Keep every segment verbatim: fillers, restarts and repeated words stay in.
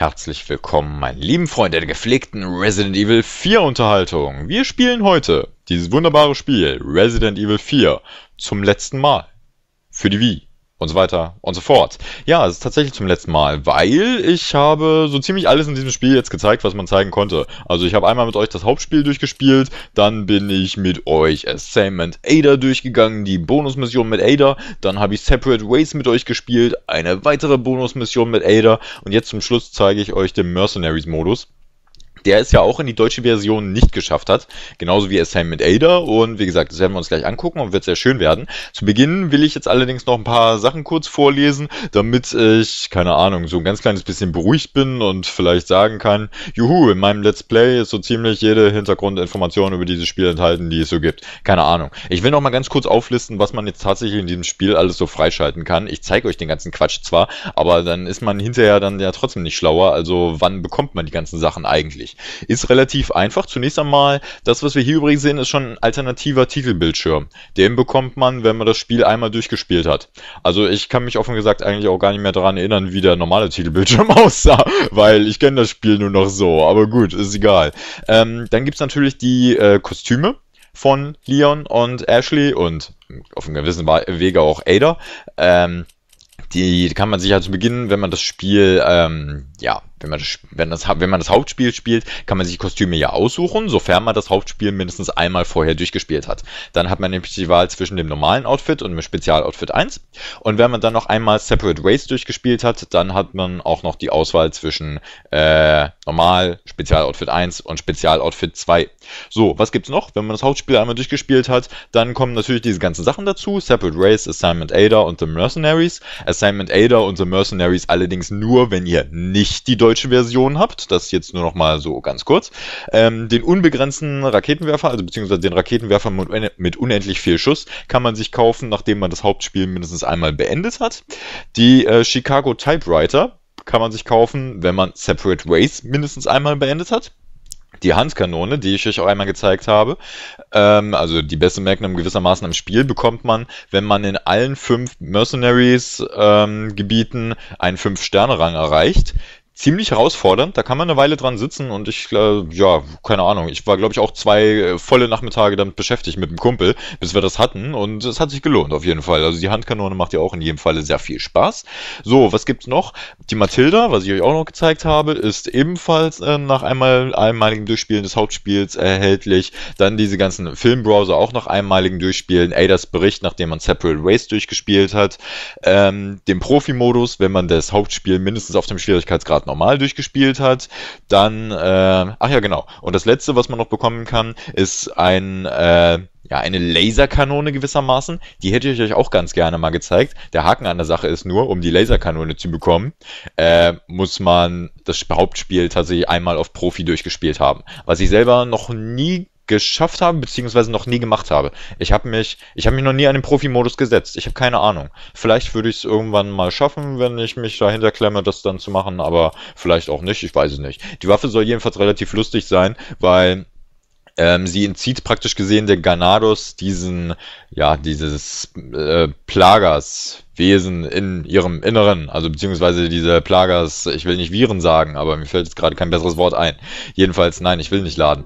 Herzlich willkommen, meine lieben Freunde der gepflegten Resident Evil vier Unterhaltung. Wir spielen heute dieses wunderbare Spiel Resident Evil vier zum letzten Mal für die Wii und so weiter und so fort. Ja, es ist tatsächlich zum letzten Mal, weil ich habe so ziemlich alles in diesem Spiel jetzt gezeigt, was man zeigen konnte. Also ich habe einmal mit euch das Hauptspiel durchgespielt, dann bin ich mit euch Assignment Ada durchgegangen, die Bonusmission mit Ada, dann habe ich Separate Ways mit euch gespielt, eine weitere Bonusmission mit Ada und jetzt zum Schluss zeige ich euch den Mercenaries-Modus, der es ja auch in die deutsche Version nicht geschafft hat, genauso wie Assignment Ada, und wie gesagt, das werden wir uns gleich angucken und wird sehr schön werden. Zu Beginn will ich jetzt allerdings noch ein paar Sachen kurz vorlesen, damit ich, keine Ahnung, so ein ganz kleines bisschen beruhigt bin und vielleicht sagen kann, juhu, in meinem Let's Play ist so ziemlich jede Hintergrundinformation über dieses Spiel enthalten, die es so gibt. Keine Ahnung. Ich will noch mal ganz kurz auflisten, was man jetzt tatsächlich in diesem Spiel alles so freischalten kann. Ich zeige euch den ganzen Quatsch zwar, aber dann ist man hinterher dann ja trotzdem nicht schlauer, also wann bekommt man die ganzen Sachen eigentlich? Ist relativ einfach. Zunächst einmal, das, was wir hier übrigens sehen, ist schon ein alternativer Titelbildschirm. Den bekommt man, wenn man das Spiel einmal durchgespielt hat. Also ich kann mich offen gesagt eigentlich auch gar nicht mehr daran erinnern, wie der normale Titelbildschirm aussah, weil ich kenne das Spiel nur noch so, aber gut, ist egal. Ähm, dann gibt es natürlich die äh, Kostüme von Leon und Ashley und auf einem gewissen Wege auch Ada. Ähm, die kann man sich halt zu Beginn, wenn man das Spiel, ähm, ja, Wenn man, das, wenn, das, wenn man das Hauptspiel spielt, kann man sich Kostüme ja aussuchen, sofern man das Hauptspiel mindestens einmal vorher durchgespielt hat. Dann hat man nämlich die Wahl zwischen dem normalen Outfit und dem Spezialoutfit eins. Und wenn man dann noch einmal Separate Ways durchgespielt hat, dann hat man auch noch die Auswahl zwischen äh, Normal, Spezialoutfit eins und Spezialoutfit zwei. So, was gibt's noch? Wenn man das Hauptspiel einmal durchgespielt hat, dann kommen natürlich diese ganzen Sachen dazu. Separate Ways, Assignment Ada und The Mercenaries. Assignment Ada und The Mercenaries allerdings nur, wenn ihr nicht die deutsche Version habt, das jetzt nur noch mal so ganz kurz, ähm, den unbegrenzten Raketenwerfer, also beziehungsweise den Raketenwerfer mit, mit unendlich viel Schuss, kann man sich kaufen, nachdem man das Hauptspiel mindestens einmal beendet hat. Die äh, Chicago Typewriter kann man sich kaufen, wenn man Separate Ways mindestens einmal beendet hat. Die Handkanone, die ich euch auch einmal gezeigt habe, ähm, also die beste Magnum gewissermaßen im Spiel, bekommt man, wenn man in allen fünf Mercenaries-Gebieten ähm, einen fünf Sterne Rang erreicht. Ziemlich herausfordernd, da kann man eine Weile dran sitzen und ich, äh, ja, keine Ahnung, ich war glaube ich auch zwei äh, volle Nachmittage damit beschäftigt mit dem Kumpel, bis wir das hatten, und es hat sich gelohnt auf jeden Fall. Also die Handkanone macht ja auch in jedem Falle sehr viel Spaß. So, was gibt's noch? Die Matilda, was ich euch auch noch gezeigt habe, ist ebenfalls äh, nach einmal einmaligem Durchspielen des Hauptspiels erhältlich. Dann diese ganzen Filmbrowser auch nach einmaligem Durchspielen, Adas Bericht, nachdem man Separate Ways durchgespielt hat, ähm, den Profi-Modus, wenn man das Hauptspiel mindestens auf dem Schwierigkeitsgrad normal durchgespielt hat, dann, äh, ach ja genau, und das letzte, was man noch bekommen kann, ist ein, äh, ja, eine Laserkanone gewissermaßen, die hätte ich euch auch ganz gerne mal gezeigt. Der Haken an der Sache ist nur, um die Laserkanone zu bekommen, äh, muss man das Hauptspiel tatsächlich einmal auf Profi durchgespielt haben, was ich selber noch nie geschafft habe, beziehungsweise noch nie gemacht habe. Ich habe mich, ich habe mich noch nie an den Profi-Modus gesetzt. Ich habe keine Ahnung. Vielleicht würde ich es irgendwann mal schaffen, wenn ich mich dahinter klemme, das dann zu machen, aber vielleicht auch nicht, ich weiß es nicht. Die Waffe soll jedenfalls relativ lustig sein, weil ähm, sie entzieht praktisch gesehen der Granados diesen, ja, dieses äh, Plagas Wesen in ihrem Inneren, also beziehungsweise diese Plagas, ich will nicht Viren sagen, aber mir fällt jetzt gerade kein besseres Wort ein. Jedenfalls, nein, ich will nicht laden.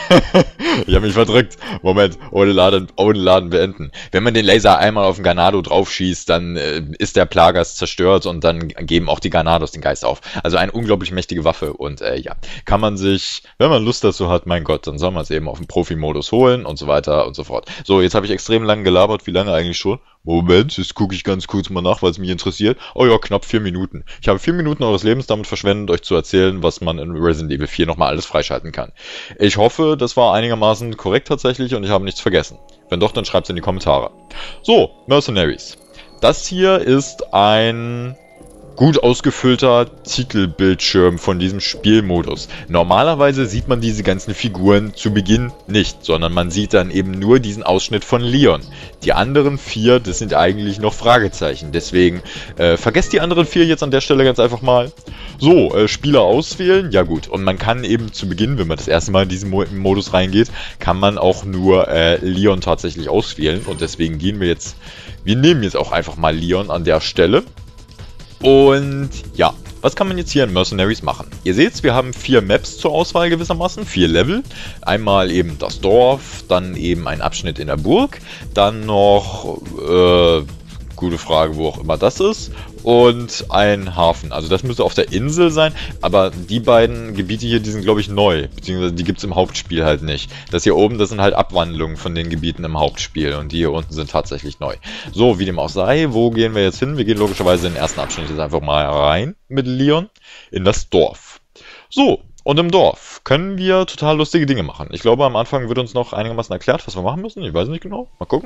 Ich habe mich verdrückt. Moment, ohne Laden, ohne Laden beenden. Wenn man den Laser einmal auf den Ganado draufschießt, dann äh, ist der Plagas zerstört und dann geben auch die Ganados den Geist auf. Also eine unglaublich mächtige Waffe und äh, ja, kann man sich, wenn man Lust dazu hat, mein Gott, dann soll man es eben auf den Profi-Modus holen und so weiter und so fort. So, jetzt habe ich extrem lang gelabert. Wie lange eigentlich schon? Moment, jetzt gucke ich ganz kurz mal nach, weil es mich interessiert. Oh ja, knapp vier Minuten. Ich habe vier Minuten eures Lebens damit verschwendet, euch zu erzählen, was man in Resident Evil vier nochmal alles freischalten kann. Ich hoffe, das war einigermaßen korrekt tatsächlich und ich habe nichts vergessen. Wenn doch, dann schreibt es in die Kommentare. So, Mercenaries. Das hier ist ein gut ausgefüllter Titelbildschirm von diesem Spielmodus. Normalerweise sieht man diese ganzen Figuren zu Beginn nicht, sondern man sieht dann eben nur diesen Ausschnitt von Leon. Die anderen vier, das sind eigentlich noch Fragezeichen. Deswegen äh, vergesst die anderen vier jetzt an der Stelle ganz einfach mal. So, äh, Spieler auswählen, ja gut. Und man kann eben zu Beginn, wenn man das erste Mal in diesen Mo Modus reingeht, kann man auch nur äh, Leon tatsächlich auswählen. Und deswegen gehen wir jetzt, wir nehmen jetzt auch einfach mal Leon an der Stelle. Und ja, was kann man jetzt hier in Mercenaries machen? Ihr seht, wir haben vier Maps zur Auswahl gewissermaßen, vier Level. Einmal eben das Dorf, dann eben ein Abschnitt in der Burg, dann noch, äh, gute Frage, wo auch immer das ist, und ein Hafen. Also das müsste auf der Insel sein, aber die beiden Gebiete hier, die sind glaube ich neu, beziehungsweise die gibt es im Hauptspiel halt nicht. Das hier oben, das sind halt Abwandlungen von den Gebieten im Hauptspiel und die hier unten sind tatsächlich neu. So, wie dem auch sei, wo gehen wir jetzt hin? Wir gehen logischerweise in den ersten Abschnitt jetzt einfach mal rein mit Leon in das Dorf. So, und im Dorf können wir total lustige Dinge machen. Ich glaube, am Anfang wird uns noch einigermaßen erklärt, was wir machen müssen. Ich weiß nicht genau. Mal gucken.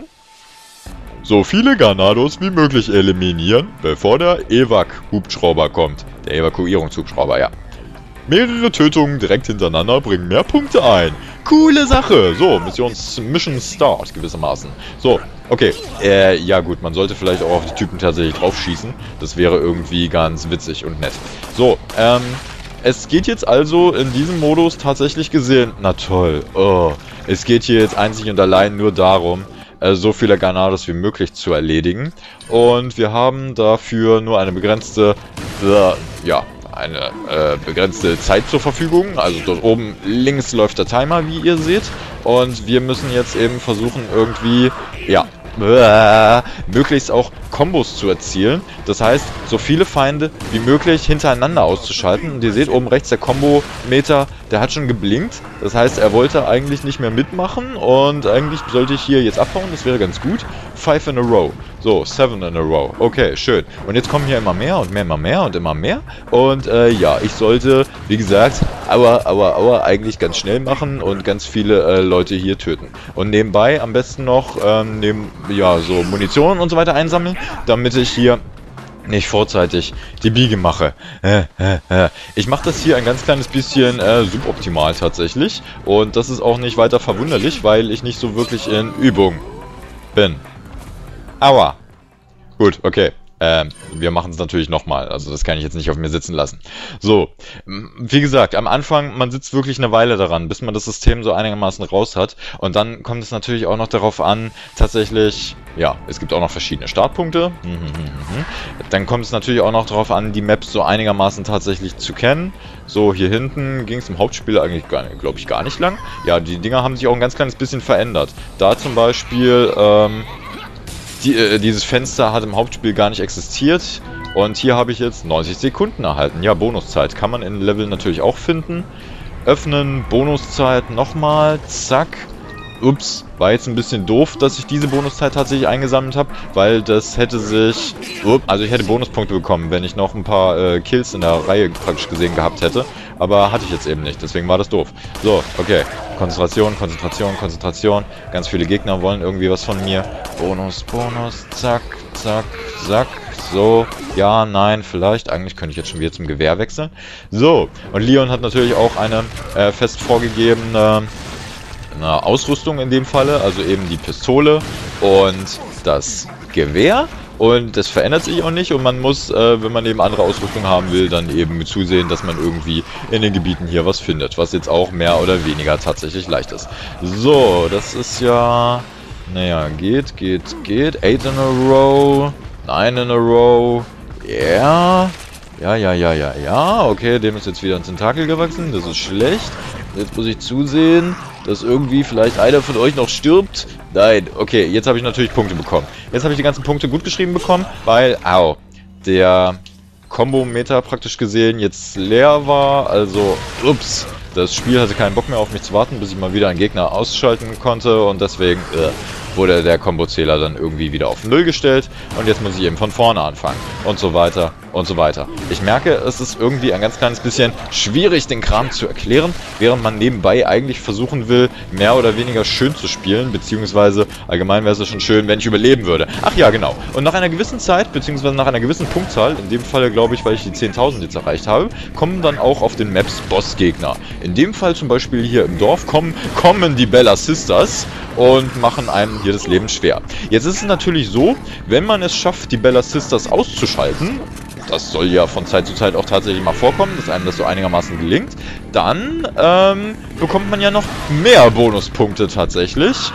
So viele Ganados wie möglich eliminieren, bevor der Evac-Hubschrauber kommt. Der Evakuierungshubschrauber, ja. Mehrere Tötungen direkt hintereinander bringen mehr Punkte ein. Coole Sache. So, Missions Mission Start gewissermaßen. So, okay. Äh, ja gut, man sollte vielleicht auch auf die Typen tatsächlich draufschießen. Das wäre irgendwie ganz witzig und nett. So, ähm, es geht jetzt also in diesem Modus tatsächlich gesehen... Na toll. Oh, es geht hier jetzt einzig und allein nur darum, so viele Ganados wie möglich zu erledigen. Und wir haben dafür nur eine begrenzte, äh, ja, eine äh, begrenzte Zeit zur Verfügung. Also dort oben links läuft der Timer, wie ihr seht. Und wir müssen jetzt eben versuchen, irgendwie, ja, äh, möglichst auch Kombos zu erzielen. Das heißt, so viele Feinde wie möglich hintereinander auszuschalten. Und ihr seht oben rechts der Kombo-Meter, der hat schon geblinkt. Das heißt, er wollte eigentlich nicht mehr mitmachen und eigentlich sollte ich hier jetzt abhauen. Das wäre ganz gut. Five in a row. So, seven in a row. Okay, schön. Und jetzt kommen hier immer mehr und mehr, immer mehr und immer mehr. Und äh, ja, ich sollte, wie gesagt, aua, aua, aua, eigentlich ganz schnell machen und ganz viele äh, Leute hier töten. Und nebenbei am besten noch ähm, neben, ja, so Munition und so weiter einsammeln, damit ich hier nicht vorzeitig die Biege mache. Äh, äh, äh. Ich mache das hier ein ganz kleines bisschen äh, suboptimal tatsächlich. Und das ist auch nicht weiter verwunderlich, weil ich nicht so wirklich in Übung bin. Aua. Gut, okay. Ähm, wir machen es natürlich nochmal, also das kann ich jetzt nicht auf mir sitzen lassen. So, wie gesagt, am Anfang, man sitzt wirklich eine Weile daran, bis man das System so einigermaßen raus hat. Und dann kommt es natürlich auch noch darauf an, tatsächlich, ja, es gibt auch noch verschiedene Startpunkte. Dann kommt es natürlich auch noch darauf an, die Maps so einigermaßen tatsächlich zu kennen. So, hier hinten ging es im Hauptspiel eigentlich, glaube ich, gar nicht lang. Ja, die Dinger haben sich auch ein ganz kleines bisschen verändert. Da zum Beispiel, ähm... Die, äh, dieses Fenster hat im Hauptspiel gar nicht existiert und hier habe ich jetzt neunzig Sekunden erhalten. Ja, Bonuszeit kann man in Level natürlich auch finden. Öffnen, Bonuszeit nochmal, zack. Ups, war jetzt ein bisschen doof, dass ich diese Bonuszeit tatsächlich eingesammelt habe, weil das hätte sich... Up, also ich hätte Bonuspunkte bekommen, wenn ich noch ein paar äh, Kills in der Reihe praktisch gesehen gehabt hätte. Aber hatte ich jetzt eben nicht, deswegen war das doof. So, okay. Konzentration, Konzentration, Konzentration. Ganz viele Gegner wollen irgendwie was von mir. Bonus, Bonus, zack, zack, zack. So, ja, nein, vielleicht. Eigentlich könnte ich jetzt schon wieder zum Gewehr wechseln. So, und Leon hat natürlich auch eine äh, fest vorgegebene eine Ausrüstung in dem Falle. Also eben die Pistole und das Gewehr. Und das verändert sich auch nicht und man muss, äh, wenn man eben andere Ausrüstung haben will, dann eben zusehen, dass man irgendwie in den Gebieten hier was findet, was jetzt auch mehr oder weniger tatsächlich leicht ist. So, das ist ja, naja, geht, geht, geht, eight in a row, nine in a row, yeah, ja, ja, ja, ja, ja, okay, dem ist jetzt wieder ein Tentakel gewachsen, das ist schlecht. Jetzt muss ich zusehen, dass irgendwie vielleicht einer von euch noch stirbt. Nein, okay, jetzt habe ich natürlich Punkte bekommen. Jetzt habe ich die ganzen Punkte gut geschrieben bekommen, weil, au, der Kombo-Meter praktisch gesehen jetzt leer war. Also, ups, das Spiel hatte keinen Bock mehr auf mich zu warten, bis ich mal wieder einen Gegner ausschalten konnte. Und deswegen äh, wurde der Kombo-Zähler dann irgendwie wieder auf null gestellt. Und jetzt muss ich eben von vorne anfangen. Und so weiter und so weiter. Ich merke, es ist irgendwie ein ganz kleines bisschen schwierig, den Kram zu erklären, während man nebenbei eigentlich versuchen will, mehr oder weniger schön zu spielen, beziehungsweise allgemein wäre es schon schön, wenn ich überleben würde. Ach ja, genau. Und nach einer gewissen Zeit, beziehungsweise nach einer gewissen Punktzahl, in dem Fall glaube ich, weil ich die zehntausend jetzt erreicht habe, kommen dann auch auf den Maps Bossgegner. In dem Fall zum Beispiel hier im Dorf kommen, kommen die Bella Sisters und machen einem hier das Leben schwer. Jetzt ist es natürlich so, wenn man es schafft, die Bella Sisters auszuschalten, das soll ja von Zeit zu Zeit auch tatsächlich mal vorkommen, dass einem das so einigermaßen gelingt, dann ähm, bekommt man ja noch mehr Bonuspunkte tatsächlich,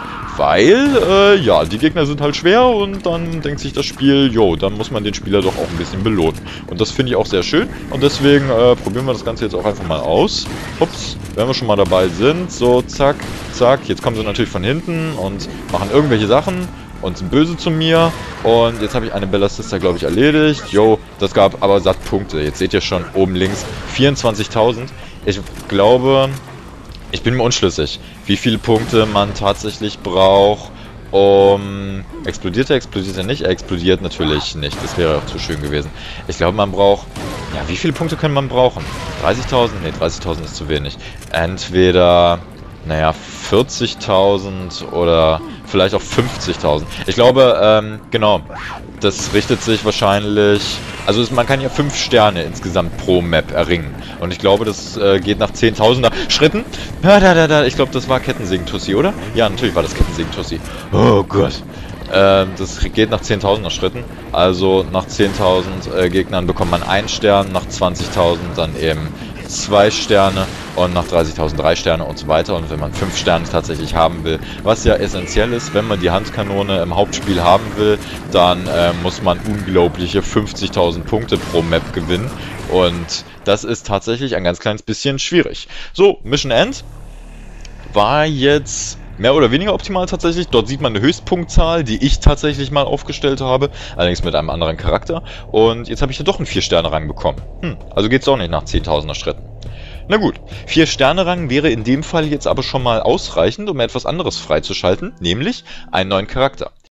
weil, äh, ja, die Gegner sind halt schwer und dann denkt sich das Spiel, jo, dann muss man den Spieler doch auch ein bisschen belohnen. Und das finde ich auch sehr schön und deswegen äh, probieren wir das Ganze jetzt auch einfach mal aus. Ups, wenn wir schon mal dabei sind, so zack, zack, jetzt kommen sie natürlich von hinten und machen irgendwelche Sachen und sind böse zu mir. Und jetzt habe ich eine Ballastista, glaube ich, erledigt. Jo, das gab aber satt Punkte. Jetzt seht ihr schon oben links vierundzwanzigtausend. Ich glaube, ich bin mir unschlüssig, wie viele Punkte man tatsächlich braucht, um... Explodiert er, explodiert er nicht? Er explodiert natürlich nicht. Das wäre auch zu schön gewesen. Ich glaube, man braucht... Ja, wie viele Punkte können man brauchen? dreißigtausend? Ne, dreißigtausend ist zu wenig. Entweder... Naja, vierzigtausend oder vielleicht auch fünfzigtausend. Ich glaube, ähm, genau, das richtet sich wahrscheinlich... Also es, man kann ja fünf Sterne insgesamt pro Map erringen. Und ich glaube, das äh, geht nach zehntausender Schritten. Da, da, da, da. Ich glaube, das war Kettensägen-Tussi, oder? Ja, natürlich war das Kettensägen-Tussi. Oh Gott. Äh, das geht nach zehntausender Schritten. Also nach zehntausend äh, Gegnern bekommt man einen Stern, nach zwanzigtausend dann eben zwei Sterne und nach dreißigtausend drei Sterne und so weiter. Und wenn man fünf Sterne tatsächlich haben will, was ja essentiell ist, wenn man die Handkanone im Hauptspiel haben will, dann äh, muss man unglaubliche fünfzigtausend Punkte pro Map gewinnen. Und das ist tatsächlich ein ganz kleines bisschen schwierig. So, Mission End war jetzt mehr oder weniger optimal tatsächlich. Dort sieht man eine Höchstpunktzahl, die ich tatsächlich mal aufgestellt habe, allerdings mit einem anderen Charakter. Und jetzt habe ich ja doch einen vier Sterne Rang bekommen. Hm, also geht es doch nicht nach zehntausender Schritten. Na gut, vier Sterne Rang wäre in dem Fall jetzt aber schon mal ausreichend, um etwas anderes freizuschalten, nämlich einen neuen Charakter.